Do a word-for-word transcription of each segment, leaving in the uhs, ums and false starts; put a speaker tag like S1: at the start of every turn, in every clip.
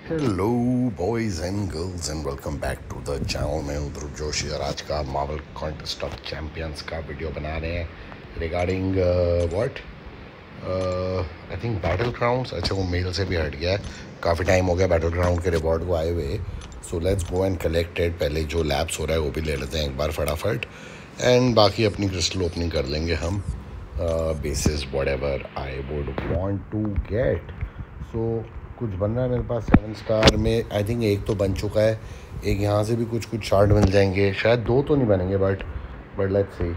S1: Hello boys and girls and welcome back to the channel. मैं हूं ध्रुव जोशी और आज का मार्वल कॉन्टेस्ट ऑफ चैम्पियंस का वीडियो बना रहे हैं regarding what I think battlegrounds. अच्छा, वो मेल से भी हट गया है, काफ़ी टाइम हो गया बैटल ग्राउंड के रिवॉर्ड को आए हुए। So let's go and collected. पहले जो लैब्स हो रहा है वो भी ले लेते हैं एक बार फटाफट, एंड बाकी अपनी क्रिस्टल ओपनिंग कर लेंगे हम basis whatever I would want to get. So कुछ बन रहा है मेरे पास सेवन स्टार में। आई थिंक एक तो बन चुका है, एक यहाँ से भी कुछ कुछ शार्ट मिल जाएंगे, शायद दो तो नहीं बनेंगे, बट बट लेट्स सी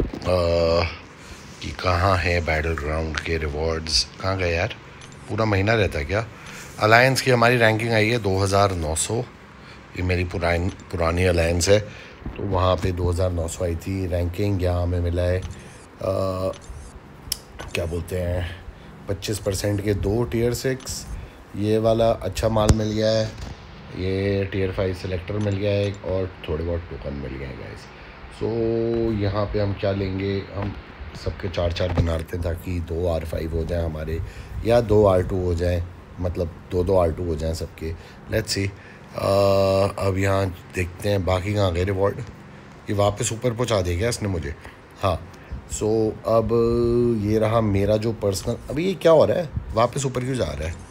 S1: कि कहाँ है बैटल ग्राउंड के रिवॉर्ड्स। कहाँ गए यार, पूरा महीना रहता है क्या। अलायंस की हमारी रैंकिंग आई है दो हज़ार नौ सौ। ये मेरी पुरानी पुरानी अलायंस है, तो वहाँ पे दो हज़ार नौ सौ आई थी रैंकिंग। यहाँ हमें मिला है आ, क्या बोलते हैं पच्चीस परसेंट के दो टीयर सिक्स, ये वाला अच्छा माल मिल गया है, ये टीयर फाइव सेलेक्टर मिल गया है एक, और थोड़े बहुत टोकन मिल गए हैं गाइस। सो यहाँ पे हम क्या लेंगे, हम सबके चार चार बना लेते हैं ताकि दो आर फाइव हो जाए हमारे, या दो आर टू हो जाए, मतलब दो दो आर टू हो जाएं सबके। Let's see. अब यहाँ देखते हैं बाकी कहाँ गए रिवॉर्ड। ये वापस ऊपर पहुँचा दिया गया इसने मुझे। हाँ, सो so, अब ये रहा मेरा जो पर्सनल। अभी ये क्या हो रहा है, वापस ऊपर क्यों जा रहा है।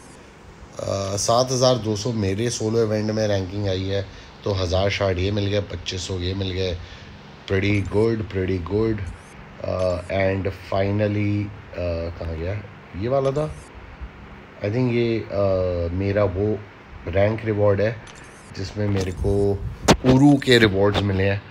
S1: सात हज़ार दो सौ मेरे सोलो इवेंट में रैंकिंग आई है, तो हज़ार शार्ट ये मिल गया, पच्चीस सौ ये मिल गए। Pretty good pretty good. And finally कहाँ गया ये वाला था। आई थिंक ये uh, मेरा वो रैंक रिवॉर्ड है जिसमें मेरे को उरू के रिवॉर्ड्स मिले हैं।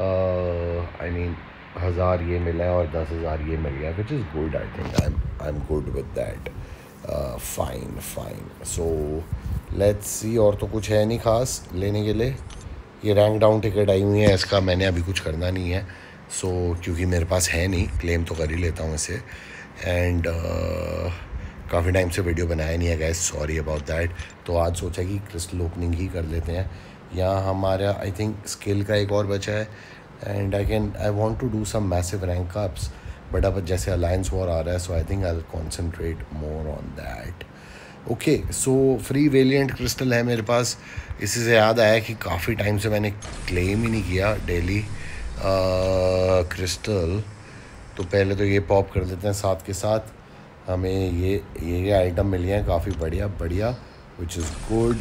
S1: आई मीन हज़ार ये मिला है और दस हज़ार ये मिल गया, which is good. I think I am I am good with that. Fine fine. So let's see. और तो कुछ है नहीं खास लेने के लिए। ये रैंक डाउन टिकट आई हुई है, इसका मैंने अभी कुछ करना नहीं है। सो so, क्योंकि मेरे पास है नहीं, क्लेम तो कर ही लेता हूँ इसे। एंड uh, काफ़ी टाइम से वीडियो बनाया नहीं है गाइस, सॉरी अबाउट दैट। तो आज सोचा कि क्रिस्टल ओपनिंग ही कर लेते हैं। यहाँ हमारा आई थिंक स्किल का एक और बचा है, and I can I want to do some massive rank ups, but अब जैसे अलायंस वॉर आ रहा है, so I think I will concentrate more on that. Okay, so free valiant crystal है मेरे पास। इसी से याद आया कि काफ़ी टाइम से मैंने क्लेम ही नहीं किया डेली क्रिस्टल। तो पहले तो ये पॉप कर देते हैं साथ के साथ। हमें ये ये ये आइटम मिल गए हैं काफ़ी बढ़िया बढ़िया, विच इज़ गुड।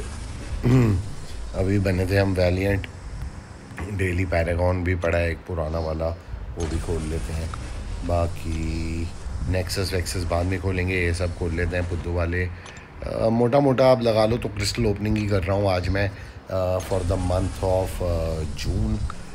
S1: अभी बने थे हम वैलिएंट, डेली पैरागॉन भी पड़ा है एक पुराना वाला, वो भी खोल लेते हैं। बाकी नेक्सस वेक्सस बाद में खोलेंगे, ये सब खोल लेते हैं बुद्धू वाले। आ, मोटा मोटा आप लगा लो तो क्रिस्टल ओपनिंग ही कर रहा हूँ आज मैं for the month of June.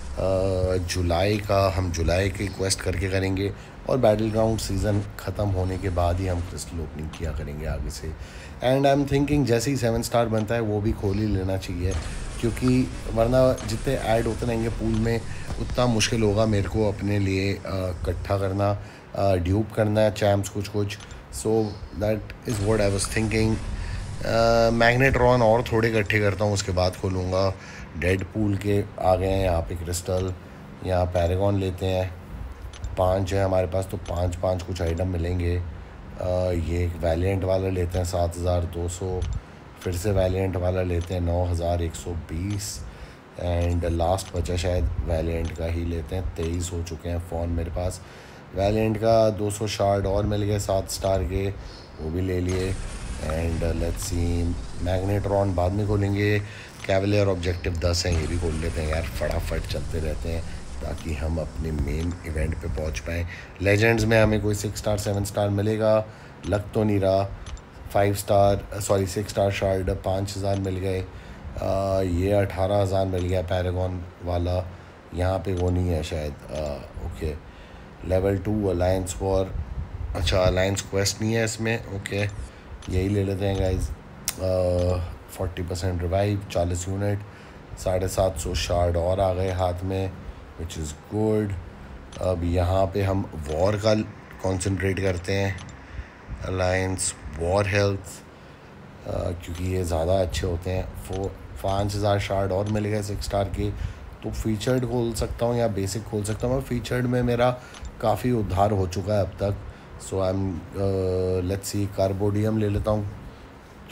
S1: जुलाई का हम जुलाई की क्वेस्ट करके करेंगे, और बैटल ग्राउंड सीज़न ख़त्म होने के बाद ही हम क्रिस्टल ओपनिंग किया करेंगे आगे से। एंड आई एम थिंकिंग जैसे ही सेवन स्टार बनता है वो भी खोल ही लेना चाहिए, क्योंकि वरना जितने ऐड होते रहेंगे पूल में उतना मुश्किल होगा मेरे को अपने लिए इकट्ठा करना, ड्यूप करना चैम्प्स कुछ कुछ। So that is what I was thinking. Magnetron और थोड़े इकट्ठे करता हूँ, उसके बाद खोलूँगा। डेड पूल के आ गए हैं यहाँ पे क्रिस्टल। यहाँ पैरागॉन लेते हैं, पांच है हमारे पास, तो पांच पांच कुछ आइटम मिलेंगे। आ, ये एक वैलिएंट वाला लेते हैं सात हज़ार दो सौ, फिर से वैलिएंट वाला लेते हैं नौ हज़ार एक सौ बीस, एंड लास्ट बचा शायद वैलिएंट का ही लेते हैं। तेईस हो चुके हैं फ़ोन मेरे पास। वैलिएंट का दो सौ शार्ड और मिल गए सात स्टार के, वो भी ले लिए। एंड लेट्स सी, मैग्नेट्रॉन बाद में खोलेंगे। कैवलियर ऑब्जेक्टिव दस हैं, ये भी खोल लेते हैं यार, फटाफट चलते रहते हैं ताकि हम अपने मेन इवेंट पे पहुंच पाएँ। लेजेंड्स में हमें कोई सिक्स स्टार सेवन स्टार मिलेगा, लग तो नहीं रहा। Five star sorry six star shard पाँच हज़ार मिल गए। आ, ये अठारह हज़ार मिल गया पैरागॉन वाला। यहाँ पे वो नहीं है शायद। Ah, okay, level two alliance war. अच्छा, अलायंस क्वेस्ट नहीं है इसमें। ओके, यही ले लेते हैं गाइज। फोर्टी परसेंट रिवाइव, चालीस यूनिट, साढ़े सात सौ शार्ड और आ गए हाथ में, विच इज़ गुड। अब यहाँ पे हम वॉर का कंसंट्रेट करते हैं, अलायंस वॉर हेल्थ, क्योंकि ये ज़्यादा अच्छे होते हैं। फो पाँच हज़ार शार्ड और मिल गए सिक्स स्टार के, तो फीचर्ड खोल सकता हूँ या बेसिक खोल सकता हूँ। फीचर्ड में मेरा काफ़ी उद्धार हो चुका है अब तक। सो आई एम लेट्स सी, कार्बोडियम ले लेता हूँ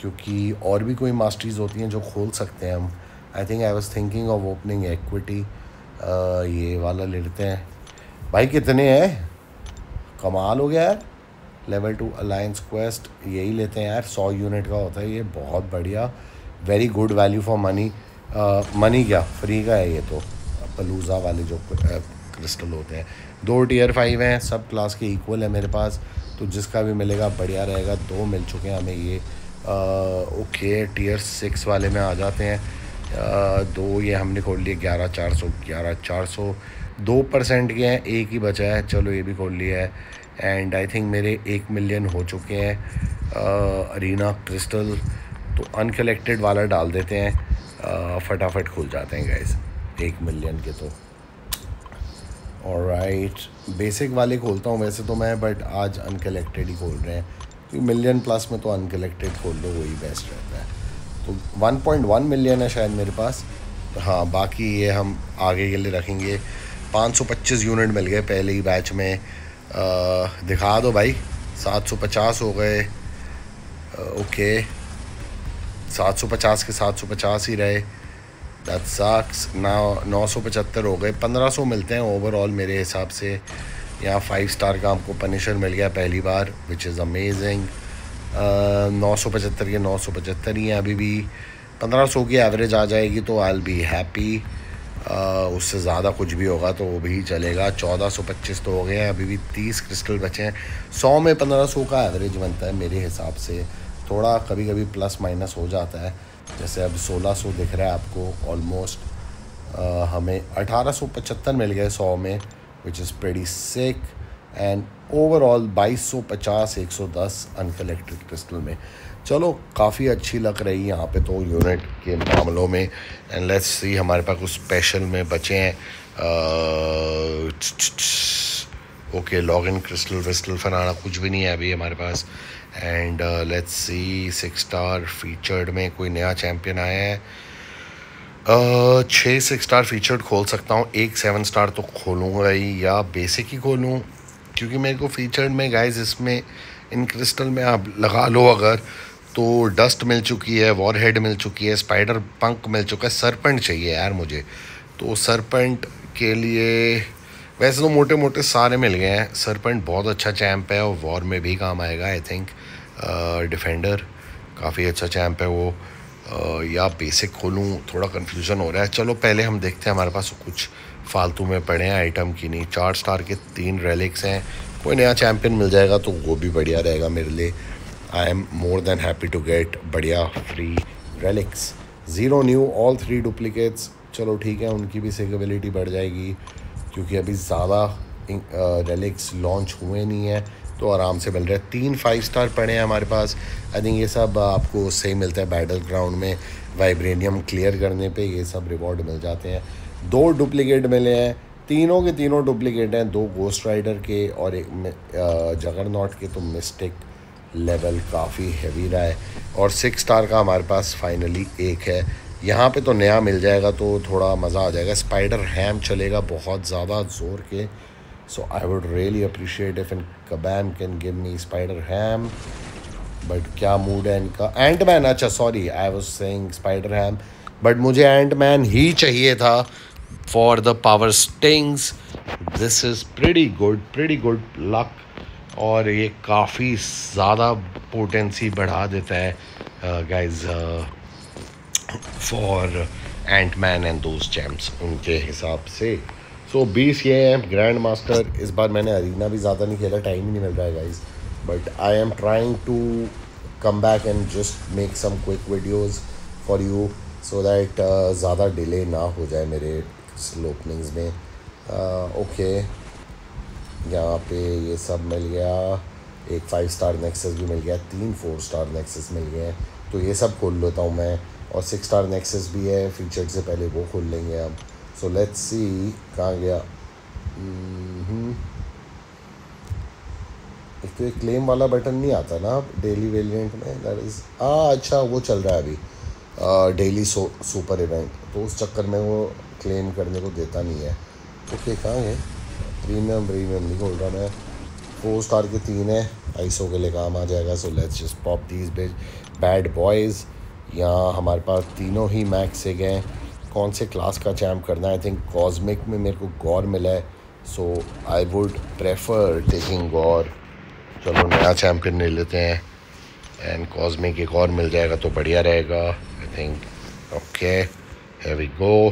S1: क्योंकि और भी कोई मास्टरीज होती हैं जो खोल सकते हैं हम। I think I was thinking of opening equity. ये वाला ले लेते हैं भाई। कितने हैं, कमाल हो गया यार। लेवल टू अलायंस क्वेस्ट यही लेते हैं यार, सौ यूनिट का होता है ये, बहुत बढ़िया, very good value for money. Money क्या, फ्री का है ये तो। पलूजा वाले जो क्रिस्टल होते हैं, दो टीयर फाइव हैं, सब क्लास के इक्वल है मेरे पास, तो जिसका भी मिलेगा बढ़िया रहेगा। दो मिल चुके हैं हमें ये। आ, ओके, टीयर सिक्स वाले में आ जाते हैं। आ, दो ये हमने खोल लिए, ग्यारह चार सौ ग्यारह चार सौ दो परसेंट के हैं, एक ही बचा है, चलो ये भी खोल लिया है। एंड आई थिंक मेरे एक मिलियन हो चुके हैं अरीना क्रिस्टल, तो अनकलेक्टेड वाला डाल देते हैं। आ, फटाफट खुल जाते हैं गाइस एक मिलियन के तो। ऑलराइट, बेसिक वाले खोलता हूँ वैसे तो मैं, बट आज अनकलेक्टेड ही खोल रहे हैं क्योंकि मिलियन प्लस में तो अनकलेक्टेड खोल लो, वही बेस्ट रहता है। तो वन पॉइंट वन मिलियन है शायद मेरे पास। हाँ, बाकी ये हम आगे के लिए रखेंगे। पाँच सौ पच्चीस यूनिट मिल गए पहले ही बैच में। आ, दिखा दो भाई, सात सौ पचास हो गए। ओके, सात सौ पचास के सात सौ पचास ही रहे, दैट सक्स। ना नौ सौ पचहत्तर हो गए, पंद्रह सौ मिलते हैं ओवरऑल मेरे हिसाब से। यहाँ फाइव स्टार का हमको पनिशर मिल गया पहली बार, विच इज़ अमेजिंग। नौ सौ पचहत्तर के नौ सौ पचहत्तर ही हैं अभी भी। पंद्रह सौ की एवरेज आ जाएगी तो आई विल बी हैप्पी। उससे ज़्यादा कुछ भी होगा तो वो भी चलेगा। चौदह सौ पच्चीस तो हो गए हैं, अभी भी तीस क्रिस्टल बचे हैं। सौ में पंद्रह सौ का एवरेज बनता है मेरे हिसाब से, थोड़ा कभी कभी प्लस माइनस हो जाता है। जैसे अब सोलह सौ दिख रहा है आपको ऑलमोस्ट। हमें अठारह सौ पचहत्तर मिल गए सौ में, which is pretty sick. And overall बाईस सौ पचास एक सौ दस अनकलेक्टेड क्रिस्टल में। चलो, काफ़ी अच्छी लग रही है यहाँ पे तो यूनिट के मामलों में। एंड लेट्स सी, हमारे पास कुछ स्पेशल में बचे हैं। ओके, लॉग इन क्रिस्टल विस्टल फनाना कुछ भी नहीं है अभी हमारे पास। And let's see, six star featured में कोई नया चैम्पियन आया है। uh, छः सिक्स स्टार फीचर्ड खोल सकता हूँ, एक सेवन स्टार तो खोलूँगा ही, या बेसिक ही खोलूँ, क्योंकि मेरे को फीचर्ड में गाइज इसमें इन क्रिस्टल में आप लगा लो अगर, तो डस्ट मिल चुकी है, वॉर हेड मिल चुकी है, स्पाइडर पंक मिल चुका है, सरपेंट चाहिए यार मुझे। तो सरपेंट के लिए वैसे तो मोटे मोटे सारे मिल गए हैं। सरपेंट बहुत अच्छा चैम्प है और वॉर में भी काम आएगा आई थिंक। डिफेंडर काफ़ी अच्छा चैम्प है वो। uh, या बेसिक खोलूँ, थोड़ा कन्फ्यूज़न हो रहा है। चलो पहले हम देखते हैं, हमारे पास कुछ फालतू में पड़े हैं आइटम की नहीं। चार स्टार के तीन रेलिक्स हैं, कोई नया चैम्पियन मिल जाएगा तो वो भी बढ़िया रहेगा मेरे लिए। I am more than happy to get बढ़िया free relics. Zero new, all three duplicates. चलो ठीक है, उनकी भी सेकेबिलिटी बढ़ जाएगी क्योंकि अभी ज़्यादा रेलिक्स लॉन्च हुए नहीं हैं, तो आराम से मिल रहे हैं। तीन फाइव स्टार पड़े हैं हमारे पास। आई थिंक ये सब आपको सही मिलता है बैटल ग्राउंड में, वाइब्रेनियम क्लियर करने पे ये सब रिवॉर्ड मिल जाते हैं। दो डुप्लीकेट मिले हैं, तीनों के तीनों डुप्लीकेट हैं, दो गोस्ट राइडर के और एक जगरनॉट के। तो मिस्टिक लेवल काफ़ी हैवी रहा है। और सिक्स स्टार का हमारे पास फाइनली एक है, यहाँ पे तो नया मिल जाएगा तो थोड़ा मज़ा आ जाएगा। स्पाइडर हैम चलेगा बहुत ज़्यादा ज़ोर के, so I would really appreciate if in Kabam can give me Spider Ham. But क्या मूड है इनका। एंट मैन, अच्छा sorry, I was saying Spider Ham, but मुझे एंट मैन ही चाहिए था for the power stings. This is pretty good, pretty good luck, और ये काफ़ी ज़्यादा पोटेंसी बढ़ा देता है guys for Ant Man and those champs उनके हिसाब से। सो बीस ये हैं ग्रैंड मास्टर। इस बार मैंने अरीना भी ज़्यादा नहीं खेला, टाइम ही नहीं मिल रहा है guys, but I am trying to come back and just make some quick videos for you so that ज़्यादा डिले ना हो जाए मेरे ओपनिंग्स में। Okay uh, okay. यहाँ पे ये सब मिल गया, एक फाइव स्टार नेक्सस भी मिल गया, तीन फोर स्टार नेक्सस मिल गए हैं, तो ये सब खोल लेता हूँ मैं। और सिक्स स्टार नेक्सस भी है फीचर्ड से पहले, वो खोल लेंगे हम। सो लेट्स सी कहाँ गया। एक तो एक क्लेम वाला बटन नहीं आता ना डेली वेरिएंट में, दैट इज़ आ अच्छा वो चल रहा है अभी डेली सो सुपर इवेंट, तो उस चक्कर में वो क्लेम करने को देता नहीं है। ओके, कहाँ है प्रीमियम? प्रीमियम नहीं खोल रहा मैं। फोर स्टार के तीन है, आइसो के लिए काम आ जाएगा। So let's just pop these bad boys. यहाँ हमारे पास तीनों ही मैक्स से गए। कौन से क्लास का चैम्प करना है? आई थिंक कॉस्मिक में मेरे को गौर मिला है, so I would prefer taking Gorr. चलो नया चैम्पियन ले लेते हैं एंड कॉस्मिक एक और मिल जाएगा तो बढ़िया रहेगा। I think okay, here we go.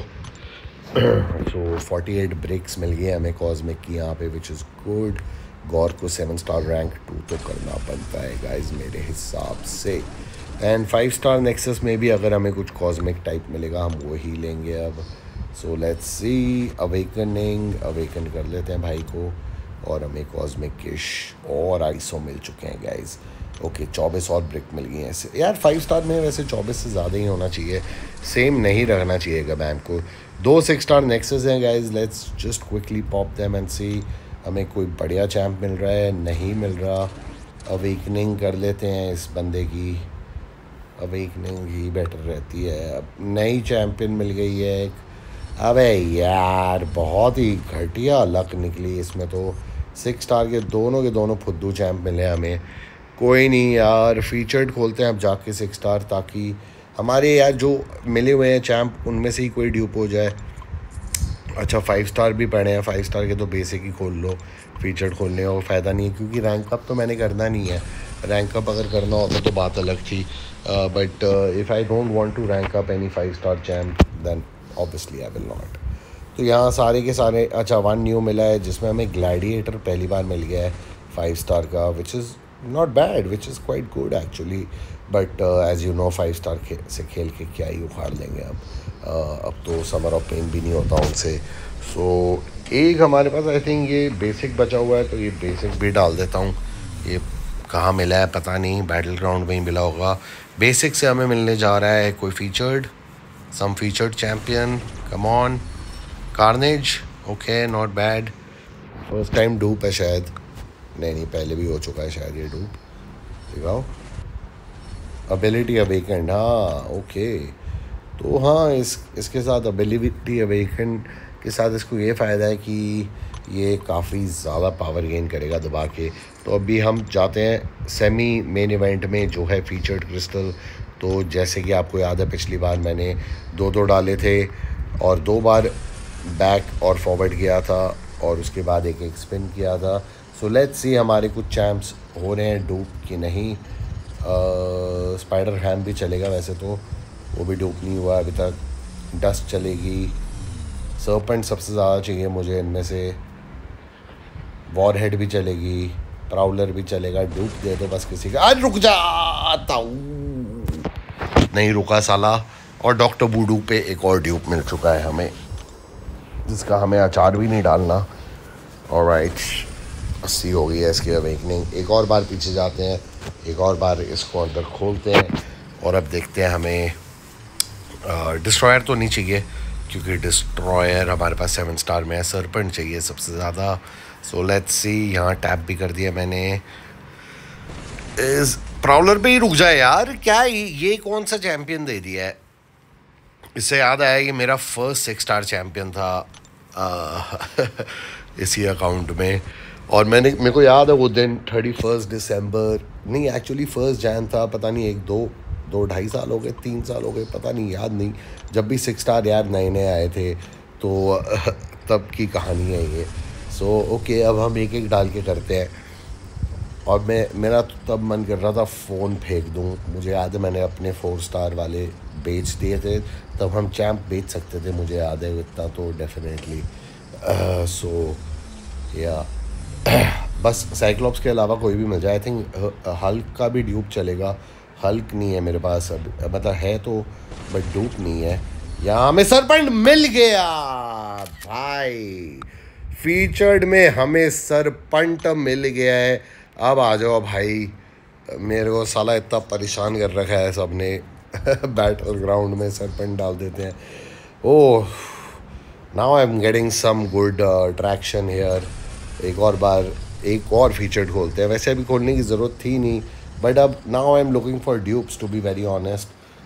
S1: So forty eight bricks मिल गई हमें कॉस्मिक की यहाँ पे, विच इज़ गुड। गौर को सेवन स्टार रैंक टू तो करना बनता है गाइज मेरे हिसाब से। एंड फाइव स्टार नेक्सस में भी अगर हमें कुछ कॉस्मिक टाइप मिलेगा हम वो ही लेंगे अब। So let's see, awakening awaken कर लेते हैं भाई को, और हमें कॉस्मिक किश और आइसो मिल चुके हैं गाइज। ओके, चौबीस और ब्रिक मिल गई हैं ऐसे। यार फाइव स्टार में वैसे चौबीस से ज़्यादा ही होना चाहिए, सेम नहीं रखना चाहिए गबैम को। दो सिक्स स्टार नेक्सस हैं guys, let's just quickly pop them and see हमें कोई बढ़िया चैम्प मिल रहा है, नहीं मिल रहा। अवेकनिंग कर लेते हैं इस बंदे की, अवेकनिंग ही बेटर रहती है। अब नई चैम्पियन मिल गई है एक। अबे यार बहुत ही घटिया लक निकली इसमें तो। सिक्स स्टार के दोनों के दोनों फुद्दू चैम्प मिले हमें। कोई नहीं यार, फीचर्ड खोलते हैं अब जाके सिक्स स्टार, ताकि हमारे यार जो मिले हुए हैं चैम्प उनमें से ही कोई ड्यूप हो जाए। अच्छा फाइव स्टार भी पड़े हैं, फाइव स्टार के तो बेसिक ही खोल लो, फीचर्ड खोलने का फ़ायदा नहीं है क्योंकि रैंक अप तो मैंने करना नहीं है। रैंक अप अगर करना होता तो बात अलग थी, but if I don't want to rank up any five star champ then obviously I will not. तो यहाँ सारे के सारे, अच्छा वन न्यू मिला है जिसमें हमें ग्लैडिएटर पहली बार मिल गया है फाइव स्टार का, which is not bad, which is quite good actually. But as you know five star खे, से खेल के क्या ही उखाड़ लेंगे अब। uh, अब तो समर ऑफ पेन भी नहीं होता उनसे। सो so, एक हमारे पास आई थिंक ये बेसिक बचा हुआ है, तो ये बेसिक भी डाल देता हूँ। ये कहाँ मिला है पता नहीं, बैटल ग्राउंड में ही मिला होगा। बेसिक से हमें मिलने जा रहा है कोई featured, some featured champion, come on. Carnage, okay not bad. First time dupe है शायद, नहीं नहीं पहले भी हो चुका है शायद ये डूप। दिखाओ एबिलिटी अवेकन, हाँ ओके। तो हाँ इस इसके साथ एबिलिटी अवेकन के साथ इसको ये फ़ायदा है कि ये काफ़ी ज़्यादा पावर गेन करेगा दबा के। तो अभी हम जाते हैं सेमी मेन इवेंट में जो है फीचर्ड क्रिस्टल। तो जैसे कि आपको याद है पिछली बार मैंने दो दो डाले थे और दो बार बैक और फॉरवर्ड किया था और उसके बाद एक एक स्पिन किया था। सो लेट्स सी हमारे कुछ चैम्प्स हो रहे हैं डूप कि नहीं। स्पाइडर हैम भी चलेगा वैसे तो, वो भी डूप नहीं हुआ अभी तक। डस्ट चलेगी, सर्पेंट सबसे ज़्यादा चाहिए मुझे इनमें से, वॉरहेड भी चलेगी, प्राउलर भी चलेगा। डूप दे दो बस किसी का। आज रुक जाता हूँ, नहीं रुका साला। और डॉक्टर बूडू पे एक और ड्यूप मिल चुका है हमें, जिसका हमें अचार भी नहीं डालना। ऑलराइट, अस्सी हो गई है इसकी अवेकनिंग। एक और बार पीछे जाते हैं, एक और बार इसको अंदर खोलते हैं और अब देखते हैं हमें डिस्ट्रॉयर तो नहीं चाहिए क्योंकि डिस्ट्रॉयर हमारे पास सेवन स्टार में है। सरपेंट चाहिए सबसे ज़्यादा। सो लेट्स सी, यहाँ टैप भी कर दिया मैंने। इस प्राउलर पे ही रुक जाए यार, क्या ये कौन सा चैम्पियन दे दिया है। इससे याद आया कि मेरा फर्स्ट सिक्स स्टार चैम्पियन था आ, इसी अकाउंट में। और मैंने मेरे को याद है वो दिन थर्टी फर्स्ट दिसंबर नहीं एक्चुअली फर्स्ट जैन था, पता नहीं एक दो दो ढाई साल हो गए, तीन साल हो गए, पता नहीं, याद नहीं। जब भी सिक्स स्टार यार नए नए आए थे तो तब की कहानी है ये। सो so, ओके okay, अब हम एक एक डाल के करते हैं। और मैं मेरा तो तब मन कर रहा था फ़ोन फेंक दूँ। मुझे याद है मैंने अपने फोर स्टार वाले बेच दिए थे, तब हम चैम्प बेच सकते थे, मुझे याद है इतना तो डेफिनेटली। सो या बस साइक्लॉप्स के अलावा कोई भी मिल जाए। आई थिंक हल्क का भी ड्यूप चलेगा। हल्क नहीं है मेरे पास अब, मतलब है तो बट ड्यूप नहीं है। यहाँ हमें सरपेंट मिल गया भाई, फीचर्ड में हमें सरपेंट मिल गया है। अब आ जाओ भाई, मेरे को साला इतना परेशान कर रखा है सबने बैटल ग्राउंड में सरपेंट डाल देते हैं। Oh now I am getting some good traction here. एक और बार एक और फीचर्ड खोलते हैं, वैसे अभी खोलने की ज़रूरत थी नहीं बट अब now I am looking for dupes to be very honest.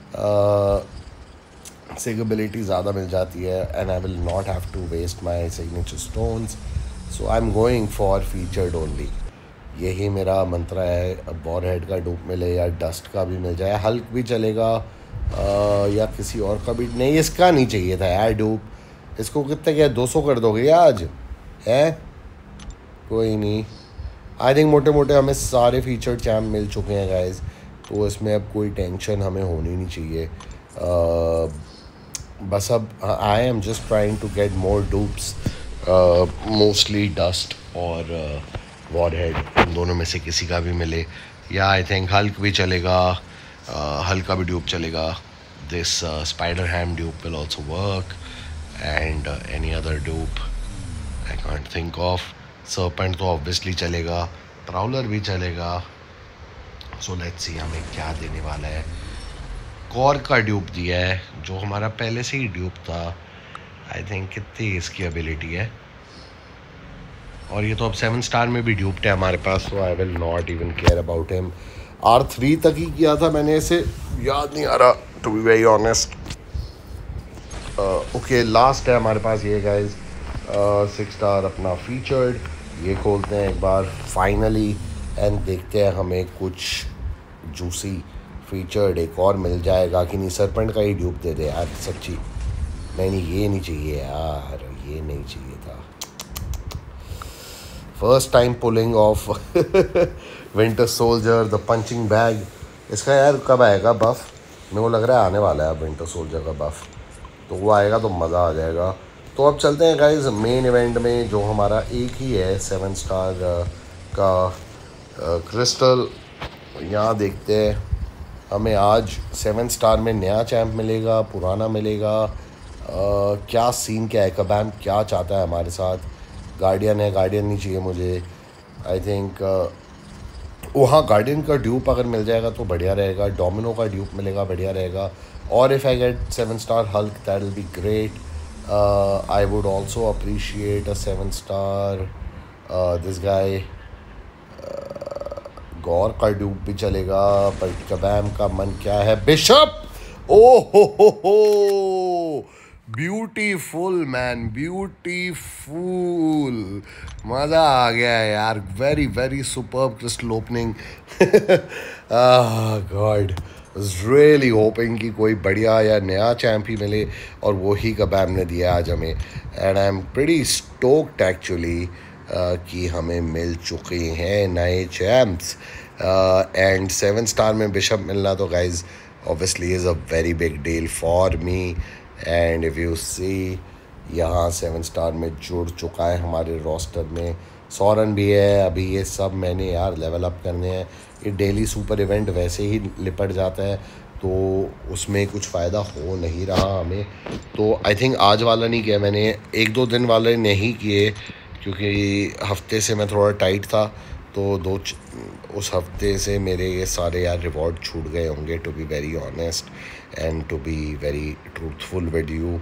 S1: सिगेबिलिटी ज़्यादा मिल जाती है and I will not have to waste my signature stones, so I am going for featured only. यही मेरा मंत्र है, बॉर हेड का डूप मिले या डस्ट का भी मिल जाए, हल्क भी चलेगा आ, या किसी और का भी। नहीं, इसका नहीं चाहिए था यार डूप। इसको कितने क्या दो सौ कर दोगे क्या आज? है कोई नहीं, आई थिंक मोटे मोटे हमें सारे फीचर चैम्प मिल चुके हैं गाइज, तो इसमें अब कोई टेंशन हमें होनी नहीं चाहिए। आ, बस अब I am just trying to get more dupes, mostly dust और वॉर हेड, इन दोनों में से किसी का भी मिले, या आई थिंक हल्क भी चलेगा, हल्क का भी ड्यूप चलेगा। This Spider Ham dupe will also work and any other dupe I can't think of. Serpent तो ऑब्वियसली चलेगा, ट्राउलर भी चलेगा। सो लेट्स सी हमें क्या देने वाला है। कॉर का ड्यूप दिया है जो हमारा पहले से ही ड्यूप था। आई थिंक कितनी इसकी एबिलिटी है, और ये तो अब सेवन स्टार में भी ड्यूप्ड है हमारे पास, so I will not even care about him. R three तक ही किया था मैंने इसे, याद नहीं आ रहा to be very honest. Okay last है हमारे पास ये गाइज, सिक्स स्टार अपना फीचर्ड। ये खोलते हैं एक बार फाइनली एंड देखते हैं हमें कुछ जूसी फीचर्ड एक और मिल जाएगा कि नहीं। सरपेंट का ही ड्यूप दे दे यार सच्ची। नहीं नहीं ये नहीं चाहिए यार, ये नहीं चाहिए था। First time pulling off Winter Soldier the punching bag. इसका यार कब आएगा बफ? मेरे को लग रहा है आने वाला है विंटर सोल्जर का बफ, तो वो आएगा तो मज़ा आ जाएगा। तो अब चलते हैं गाइज मेन इवेंट में, जो हमारा एक ही है सेवन स्टार का क्रिस्टल। यहाँ देखते हैं हमें आज सेवन स्टार में नया चैम्प मिलेगा, पुराना मिलेगा, आ, क्या सीन क्या है, कबैम क्या चाहता है हमारे साथ। गार्डियन है, गार्डियन नहीं चाहिए मुझे। आई थिंक वहाँ गार्डियन का ड्यूप अगर मिल जाएगा तो बढ़िया रहेगा, डोमिनो का ड्यूप मिलेगा बढ़िया रहेगा, और if I get seven star Hulk that will be great. I would also appreciate a seven star this guy. Gorr का ड्यूप भी चलेगा, बट कबैम का मन क्या है, बिशप। ओ हो हो हो ब्यूटीफुल मैन, ब्यूटीफुल, मज़ा आ गया है यार। Very very superb Crystal opening. God really hoping कि कोई बढ़िया या नया चैम्प ही मिले, और वो ही कबैम ने दिया आज हमें। And I am pretty stoked actually कि हमें मिल चुके हैं नए चैम्प्स। एंड सेवन स्टार में बिशप मिलना तो guys obviously is a very big deal for me. And if you see यहाँ सेवन स्टार में जुड़ चुका है हमारे रोस्टर में, सौरन भी है। अभी ये सब मैंने यार लेवल अप करने हैं। ये डेली सुपर इवेंट वैसे ही लिपट जाता है, तो उसमें कुछ फ़ायदा हो नहीं रहा हमें। तो आई थिंक आज वाला नहीं किया मैंने, एक दो दिन वाले नहीं किए, क्योंकि हफ्ते से मैं थोड़ा टाइट था, तो दो उस हफ्ते से मेरे ये सारे यार रिवॉर्ड छूट गए होंगे, to be very honest and to be very truthful with you.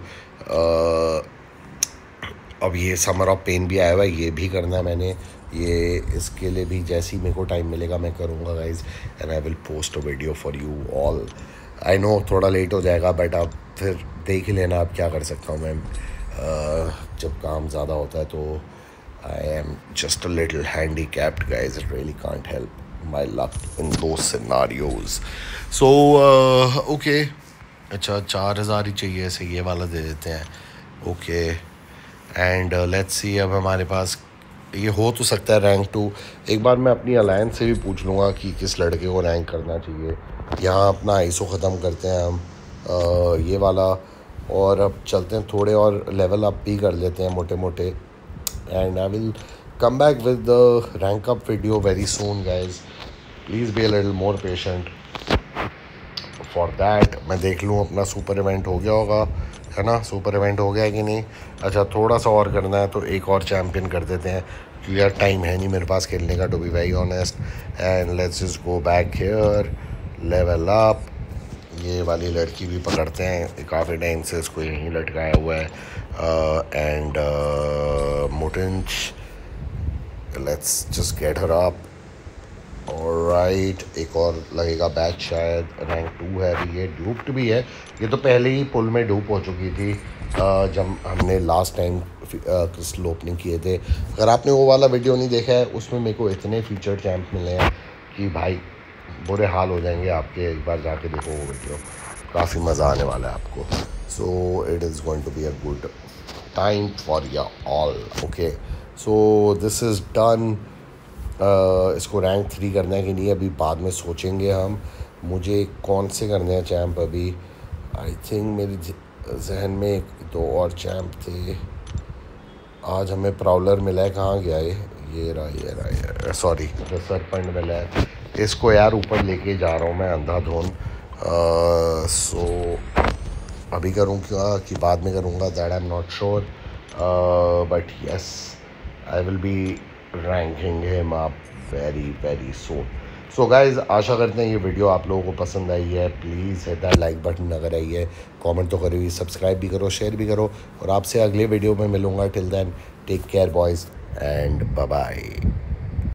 S1: अब ये समर ऑफ पेन भी आया हुआ है, ये भी करना है मैंने। ये इसके लिए भी जैसे ही मेरे को टाइम मिलेगा मैं करूँगा guys, and I will post a video for you all. I know थोड़ा लेट हो जाएगा, बट आप फिर देख ही लेना आप क्या कर सकता हूँ मैं। uh, जब काम ज़्यादा होता है तो I am just a little handicapped guys, I really can't help my luck in those scenarios. So uh, okay, अच्छा चार हज़ार ही चाहिए, ऐसे ये वाला दे देते हैं। ओके एंड लेट्स सी, अब हमारे पास ये हो तो सकता है रैंक टू। एक बार मैं अपनी अलायंस से भी पूछ लूँगा कि किस लड़के को रैंक करना चाहिए। यहाँ अपना आईसो ख़त्म करते हैं हम uh, ये वाला, और अब चलते हैं थोड़े और लेवल अप भी कर लेते हैं मोटे मोटे। And I will come back with the rank up video very soon guys, please be a little more patient for that। मैं देख लूँ अपना सुपर इवेंट हो गया होगा, है ना? सुपर इवेंट हो गया है कि नहीं? अच्छा थोड़ा सा और करना है, तो एक और चैम्पियन कर देते हैं, क्योंकि यार टाइम है नहीं मेरे पास खेलने का, to be very honest. And let's just go back here, level up. ये वाली लड़की भी पकड़ते हैं, काफ़ी टाइम से इसको यहीं लटकाया हुआ है। एंड मोटेंच, let's just get her up. Alright. Right, एक और लगेगा बैच, शायद रैंक टू है अभी, ये ड्यूप्ड भी है। ये तो पहले ही पुल में डूप हो चुकी थी जब हमने लास्ट टाइम क्रिस्टल ओपनिंग किए थे। अगर आपने वो वाला वीडियो नहीं देखा है, उसमें मेरे को इतने फीचर चैम्प मिले हैं कि भाई बुरे हाल हो जाएंगे आपके। एक बार जाके देखो वो वीडियो, काफ़ी मज़ा आने वाला है आपको। So it is going to be a good time for ya all. Okay, so this is done. इसको रैंक थ्री करना है कि नहीं अभी बाद में सोचेंगे हम। मुझे कौन से करने हैं चैम्प अभी? आई थिंक मेरे जहन में एक दो और चैम्प थे। आज हमें प्राउलर मिला है, कहाँ गया ये ये रहा ये रहा ये सॉरी द सरपेंट मिला है। इसको यार ऊपर लेके जा रहा हूँ मैं अंधाधुन। सो अभी करूँ क्या कि बाद में करूँगा, that I am not sure, but yes I will be ranking him up very very soon. So guys, आशा करते हैं ये वीडियो आप लोगों को पसंद आई है। Please hit that like button अगर आई है, कमेंट तो करो, सब्सक्राइब भी करो, शेयर भी करो, और आपसे अगले वीडियो में मिलूँगा। Till then take care boys and bye bye.